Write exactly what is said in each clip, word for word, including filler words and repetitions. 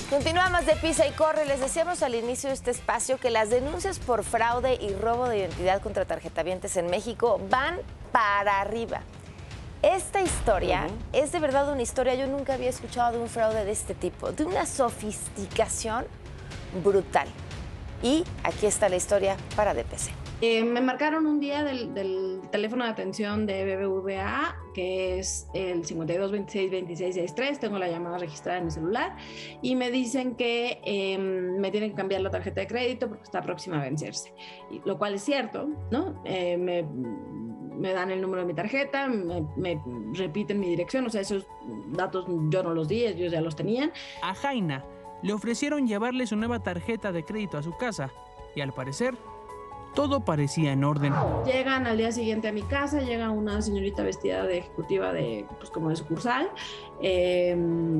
Continuamos de Pisa y Corre. Les decíamos al inicio de este espacio que las denuncias por fraude y robo de identidad contra tarjetavientes en México van para arriba. Esta historia uh-huh. es de verdad una historia, yo nunca había escuchado de un fraude de este tipo, de una sofisticación brutal. Y aquí está la historia para D P C. Eh, me marcaron un día del, del teléfono de atención de B B V A, que es el cincuenta y dos veintiséis veintiséis sesenta y tres, tengo la llamada registrada en mi celular, y me dicen que eh, me tienen que cambiar la tarjeta de crédito porque está próxima a vencerse, y, lo cual es cierto, ¿no? Eh, me, me dan el número de mi tarjeta, me, me repiten mi dirección, o sea, esos datos yo no los di, ellos ya los tenían. A Jaina le ofrecieron llevarle su nueva tarjeta de crédito a su casa, y al parecer todo parecía en orden. Llegan al día siguiente a mi casa, llega una señorita vestida de ejecutiva de, pues como de sucursal, eh,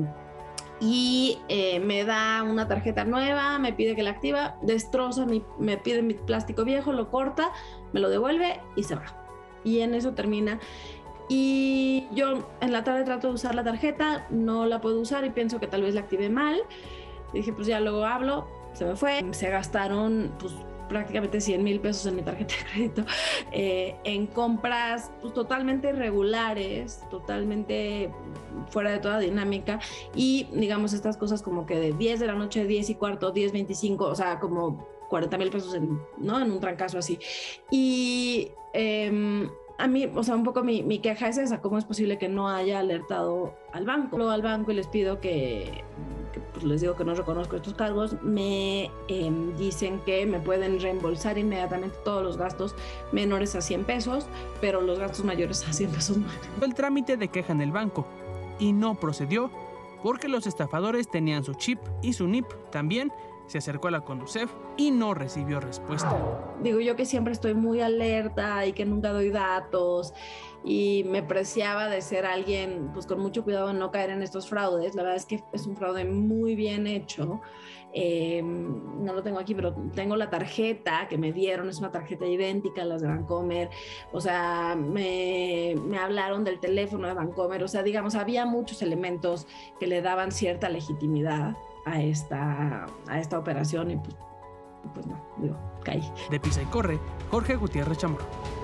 y eh, me da una tarjeta nueva, me pide que la activa, destroza, mi, me pide mi plástico viejo, lo corta, me lo devuelve y se va. Y en eso termina. Y yo en la tarde trato de usar la tarjeta, no la puedo usar y pienso que tal vez la activé mal. Y dije, pues ya luego hablo, se me fue. Se gastaron, pues, prácticamente cien mil pesos en mi tarjeta de crédito, eh, en compras pues, totalmente irregulares, totalmente fuera de toda dinámica, y digamos estas cosas como que de diez de la noche, diez y cuarto, diez veinticinco, o sea, como cuarenta mil pesos en, ¿no? en un trancazo así. Y eh, a mí, o sea, un poco mi, mi queja es esa, ¿cómo es posible que no haya alertado al banco? Luego al banco y les pido que, que pues les digo que no reconozco estos cargos, me eh, dicen que me pueden reembolsar inmediatamente todos los gastos menores a cien pesos, pero los gastos mayores a cien pesos no. El trámite de queja en el banco y no procedió porque los estafadores tenían su chip y su N I P. También se acercó a la Conducef y no recibió respuesta. Digo yo que siempre estoy muy alerta y que nunca doy datos, y me preciaba de ser alguien pues con mucho cuidado en no caer en estos fraudes. La verdad es que es un fraude muy bien hecho. Eh, no lo tengo aquí, pero tengo la tarjeta que me dieron, es una tarjeta idéntica a las de Bancomer. O sea, me, me hablaron del teléfono de Bancomer. O sea, digamos, había muchos elementos que le daban cierta legitimidad a esta, a esta operación, y pues, pues no, digo, caí. De Pisa y Corre, Jorge Gutiérrez Chamorro.